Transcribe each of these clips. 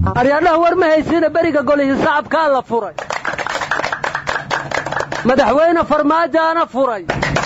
aryaadaha war ma haysiina bariga golihi shacabka la furay madaxweyne farmaajaana furay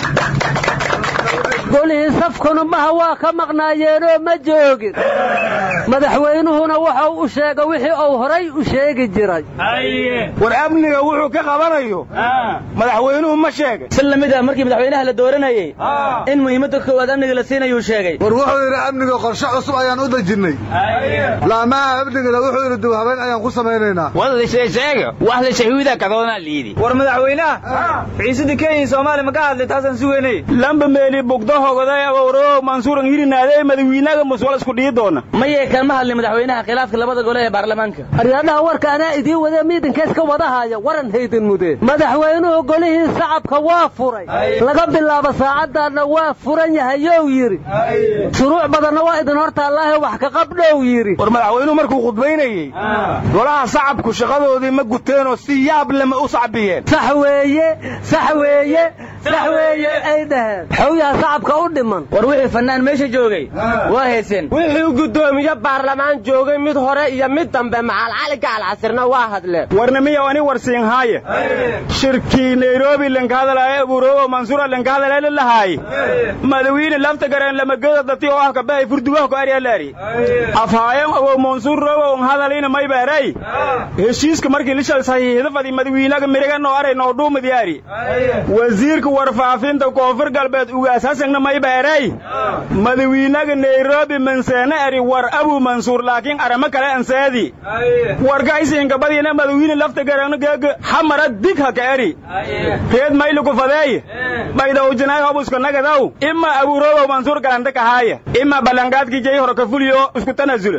golihi safkuna maha waa ka maqnaayeenoo ma joogin madaxweynuhuna waxa uu sheegay wixii uu horay u sheegi jiray war amniga wuxuu ka qabanayo madaxweynuhu ma sheegay sallamida markii madaxweynaha la dooranayay in muhiimadda koowaad amniga la siinayo sheegay war wuxuu yiri amniga qorshe cusub ayaan u dajinay laamaha amniga wuxuu yiri dib habeen ayaan ku sameeynaa wada sheega wax la shahiida ka doona liidi war madaxweynaha ciisadii Kenya Soomaaliya ma ka hadlay taasan suugaynay lamba meeli bugdo hogaday awro mansuuran hirinaaday madaxweynaha mas'uul isku dhigi doona ma yeekan ma hadlay madaxweynaha khilaafka labada gole ee baarlamaanka aryaadaha warka ana idin wada miidanka iska wadahaya waran haydan mudee madaxweynuhu golihii shacabka waa furay laga bilaabo saacadana waa furan yahay oo yiri shuruuc badanna waa idin horta Allah wax ka qabdhow yiri war madaxweynuhu markuu khudbaynayay golaha shacabku shaqadoodii ma guteen oo si yaab lama u sacbiyeen sax weeye ay dhahay xawyaha shacabka u dhiman war wixii fanaan meesha joogay waa heeseen wixii gudoomiye baarlamaan joogay mid hore iyo mid dambe macal cali gaal casirna waa hadleen warnamiya wani warsiin haaye shirkii Nairobi lanka hadalay abuuro Mansuur lanka hadalay lahaay madaxweyne lafta garan lama gada dadii oo ka bay furduwa ku ariya laari afhaayam oo Mansuur rabo hadalina may baaray heshiiska markii la saxiixday fadhi madaxweynaha miriga noo aray noo dhuum diyaari wasiirka warfaafinta koonfur galbeed uga asaasna may baaray madaxweynaha Nairobi mansaana ari war Abu Mansuur laakiin arama kale ansaadi wargaysiin gabadina madaxweyne lafta garan gaga xamara dig ha kaari heed may lagu faday bayda ujinay hobuska nagadaw imma Abu Robo Mansuur galanta ka haaya imma balangaadkii jey hore ka fuliyo isku tanazul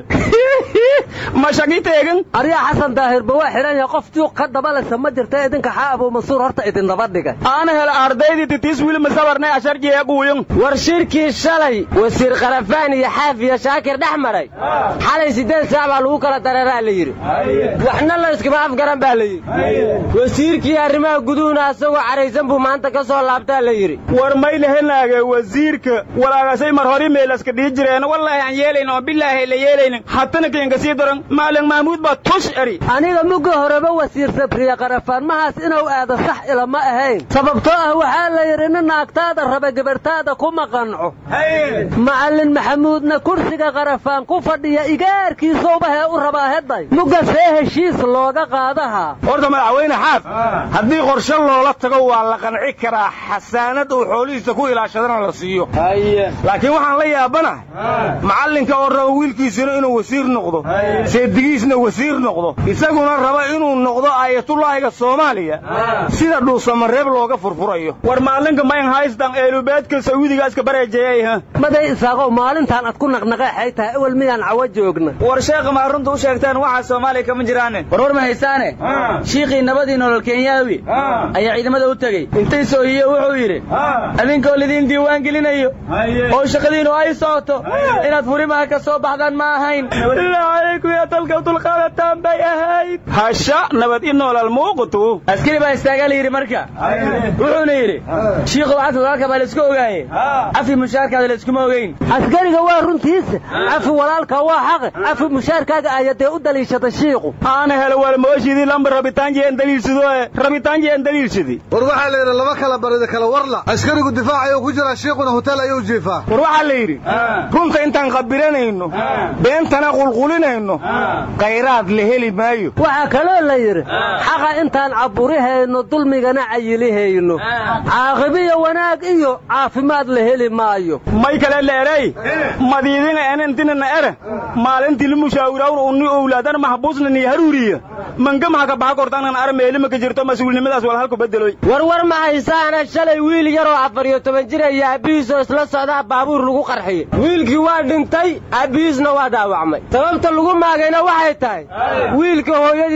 ma shaqiteegan ariya Xasan Daahir baa xiran yahay qoftii ka dabalasa ma jirta idinka Abu Mansuur horta idin daba dhigay ana hel ardaydii tiis wiil ma sabarnay asharjiye guuyin war shirkii shalay wasiir qarafaan iyo xaafiya shaakir dhaxmaray xalay 8 saac baa lagu kala dareeraa la yiri waxna la iska baaf garan baa la yiri wasiirkii arrimaha guduhuna asagoo careysan buu maanta ka soo laabtaa la yiri war may leheynaaga wasiirka walaagasay mar hore meelaska dhigi jireen wallahi aan yeelayno billahi la yeelaynin hatana keenka sii daran maalin mahmuud ba tush ari aniga mugo horeba wasiir sabriya qarafaan mahaas inuu aado sax ila ma ahayn sababtoo ah waxa la yiri in naagtaada raba gabartaada kuma qanco macallin maxamuudna kursiga qarafaan ku fadhiya igaarkiisa u rabaa heday muga heshiis looga qaadaha horta madaxweyne xaaf haddii qorshe loola tago waa la qanci karaa xasaanad uu xoolihiisa ku ilaashadana la siiyo laakiin waxaan la yaabanahay macallinka oo raba wiilkiisuna inuu wasiir noqdo seedigiisna wasiir noqdo isaguna raba inuu noqdo aayatullaahiga Soomaaliya sida dhuusamareeb looga furfurayo war maalinka mayn haystan eelubeedka Sacuudiga iska bareejeeyay maday isaaqo maalintan ad ku naqnaqay tahay awal miyaan cawa joogna war sheekh ma runta u sheegtaan waxa Soomaaliya kama jiraan war ma haysaane sheekhi nabadii nolol Kenyaawi ayaa ciidamada u tagay intay soo iyo wuxuu yiri adinka lidin diiwaan gelinayo oo shaqadiinu ay sooto inaad furimaha ka soo baxdaan ma ahayn ilaahay ya talka tulqaadatan bay ahayd hasha nabad in nolol muuqato askari baa istaagal yiri marka wuxuu yiri sheekhu waxa walaalka baa la isku ogaayay afi mushaarkaada la isku ogeyn askariga waa runtiisa afi walaalka waa xaq afi mushaarkaaga ayadee u daliishada sheekhu ana helo wal mooshidi lambar rabitaanji en daliilshidi war waxa la yiri laba kala barida kala warla askarigu difaacayo ku jira sheekhuna hotel ayuu jiifaa war waxa la yiri runta intaan qabiranayno beentana qulqulinayno qayraad la heli maayo waxa kale la yiri xaqa intaan caburihayno dulmigana cayilihayno caaqibiyo wanaag iyo caafimaad la heli maayo may kale leeray madiidina intina era maalintii la mushaawirawn uu awlaadan mahbuusna ni haruuriya mangamaha ka baxa kortaan armeeli ma ka jirto mas'uulnimadaas wal halku bedeloy war ma haysaana shalay wiil yar oo 14 jir ah abiiso isla socda baabuur lagu qarxiyay wiilkii waa dhintay abiisna waa dhaawacmay sababta lagu maagayna waxay tahay wiilka hooyadii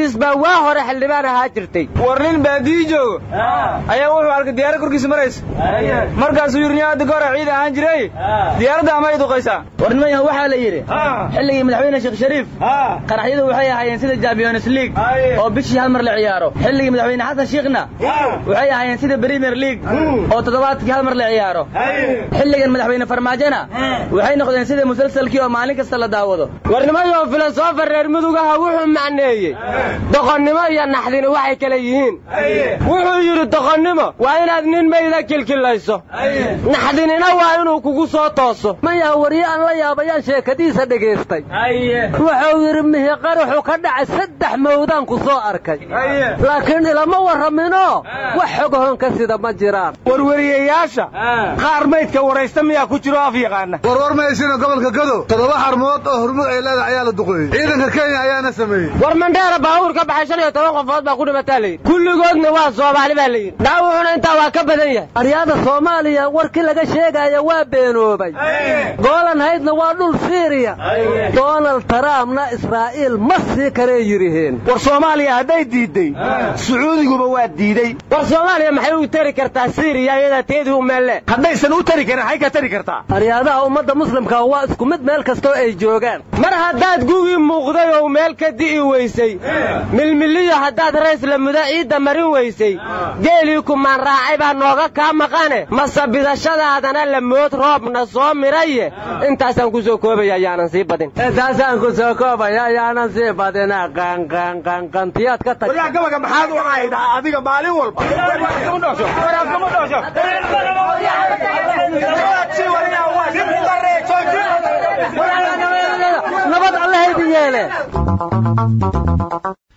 aabbihiis baa waa hore xildhibaan ahaa jirtay. war nin baadiyi joogo ayaa wuxuu arkay diyaarad korkiisa maraysa markaasuu yidhi hadda goora ciid ahaan jiray diyaaradda ama ay duqaysaa. war nimanyaha waxaa la yidhi xilligii madaxweyne sheekh shariif qaraxyadu waxay ahaayeen sida Champions League oo bishii hal mar la ciyaaro. xilligii madaxweyne xasan sheekhna waxay ahaayeen sida Premier League oo toddobaadkii hal mar la ciyaaro. xilligan madaxweyne farmaajona waxay noqdeen sida musalsalkii oo maalin kasta la daawado. war nimanyaha filosoofar reer mudugaha wuxuu macneeyey doqonnimo iyo naxdini waxay kala yihiin. wuxuu yidhi doqonnimo waa inaad nin mayda kilkilayso, naxdinina waa inuu kugu soo tooso. mayaa waryo aan la yaabayaan sheekadiisa dhegaystay. wuxuu yidhi mihi qaraxu ka dhacay 3 mawdaan ku soo arkay, laakiin ilama warraminoo wax xogahoon ka sida ma jiraan. warwariyayaasha qaar maydka waraysta miyaa ku jiro af yaqaana. warwar ma haysiina gobolka Gado 7 xarmood oo hormud ay leedahay ayaa la duqeeyey. ciidanka Kenya ayaana sameeyey. war Mandheera baabuur ka baxay 15 qofood baa ku dhimatay. kulligoodna waa Soomaali baa leeyihiin. dhaawuxuna intaa waa ka badan yahay. aryaada Soomaaliya warkii laga sheegaya waa beenoobay. goolan haydna waa dhul Syria. Donald Trumpna Israa'iil ma sii karee yiriheen. war Soomaaliya hadday diiday Sacuudiguba waa diiday. war Soomaaliya maxay u tari kartaa Syria iyada teedu u meelle? haddaysan u tari karin maxay ka tari kartaa? aryaadaha ummadda muslimka waa isku mid meel kasta ay joogaan. mar haddaad gugi muuqday oo meel ka di'i weysay milmiliyo haddaad rays la muda ciidda marin weysay geelii kumaan raacay baa nooga kaa maqane masabidashadaadana la mood roobna soo miraye. intaasaan ku soo koobaya ayaanan sii badin. qantiyaad ka tag. walaal gabaga maxaad u haydaa adiga maalin walba? nabad Allah idin yeele.